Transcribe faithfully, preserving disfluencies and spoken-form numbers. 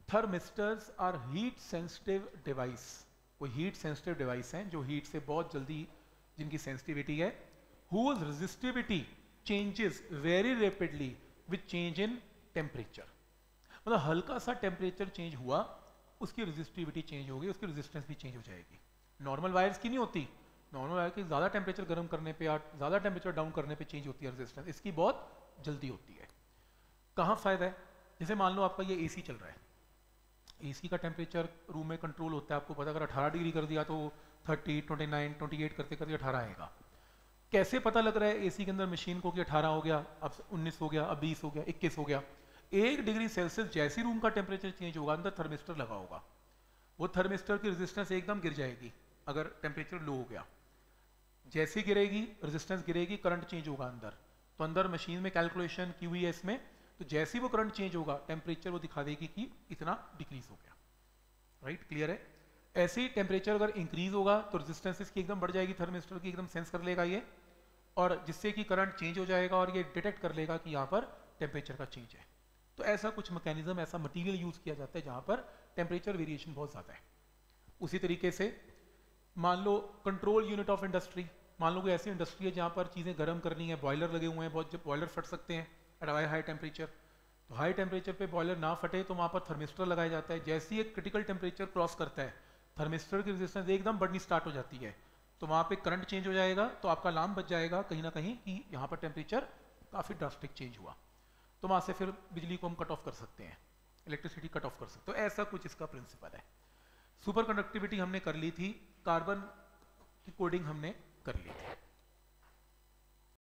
Thermistors are heat sensitive device, कोई heat sensitive device हैं जो हीट से बहुत जल्दी जिनकी सेंसिटिविटी है, whose resistivity changes very rapidly with change in temperature। मतलब हल्का सा टेम्परेचर चेंज हुआ, उसकी रेजिस्टिविटी चेंज होगी, उसकी रेजिस्टेंस भी चेंज हो जाएगी। नॉर्मल वायर्स की नहीं होती, नॉर्मल वायर की ज़्यादा टेम्परेचर गर्म करने पे या ज़्यादा टेम्परेचर डाउन करने पे चेंज होती है रेजिस्टेंस, इसकी बहुत जल्दी होती है। कहाँ फ़ायदा है? जैसे मान लो आपका ये एसी चल रहा है, एसी का टेम्परेचर रूम में कंट्रोल होता है, आपको पता अगर अठारह डिग्री कर दिया तो thirty, twenty nine, twenty eight करते करते अठारह आएगा। कैसे पता लग रहा है एसी के अंदर मशीन को कि अठारह हो गया, अब उन्नीस हो गया, अब बीस हो गया, इक्कीस हो गया? एक डिग्री सेल्सियस जैसे रूम का टेम्परेचर चेंज होगा, अंदर थर्मिस्टर लगा होगा, वो थर्मिस्टर की रेजिस्टेंस एकदम गिर जाएगी अगर टेम्परेचर लो हो गया। जैसे गिरेगी रेजिस्टेंस गिरेगी, करंट चेंज होगा अंदर, तो अंदर मशीन में कैलकुलेशन की हुई है इसमें, तो जैसे ही वो करंट चेंज होगा टेम्परेचर वो दिखा देगी कि इतना डिक्रीज हो गया। राइट, क्लियर है? ऐसे ही टेम्परेचर अगर इंक्रीज होगा तो रेजिस्टेंस इसकी एकदम बढ़ जाएगी, थर्मिस्टर की एकदम सेंस कर लेगा ये, और जिससे कि करंट चेंज हो जाएगा और ये डिटेक्ट कर लेगा कि यहाँ पर टेम्परेचर का चेंज है। तो ऐसा कुछ मैकेनिज्म, ऐसा मटेरियल यूज किया जाता है जहाँ पर टेम्परेचर वेरिएशन बहुत ज़्यादा है। उसी तरीके से मान लो कंट्रोल यूनिट ऑफ इंडस्ट्री, मान लो कोई ऐसी इंडस्ट्री है जहाँ पर चीज़ें गर्म करनी है, बॉयलर लगे हुए हैं, बहुत जब बॉयलर फट सकते हैं एट हाई हाई टेम्परेचर, तो हाई टेम्परेचर पे बॉयलर ना फटे तो वहाँ पर थर्मिस्टर लगाया जाता है। जैसे ही एक क्रिटिकल टेम्परेचर क्रॉस करता है, थर्मिस्टर की रेजिस्टेंस एकदम बढ़नी स्टार्ट हो जाती है, तो वहाँ पे करंट चेंज हो जाएगा, तो आपका अलार्म बच जाएगा कहीं ना कहीं कि यहाँ पर टेम्परेचर काफ़ी ड्रास्टिक चेंज हुआ, तो वहाँ से फिर बिजली को हम कट ऑफ कर सकते हैं, इलेक्ट्रिसिटी कट ऑफ कर सकते हैं। तो ऐसा कुछ इसका प्रिंसिपल है। सुपर कंडक्टिविटी हमने कर ली थी, कार्बन की कोडिंग हमने कर ली थी।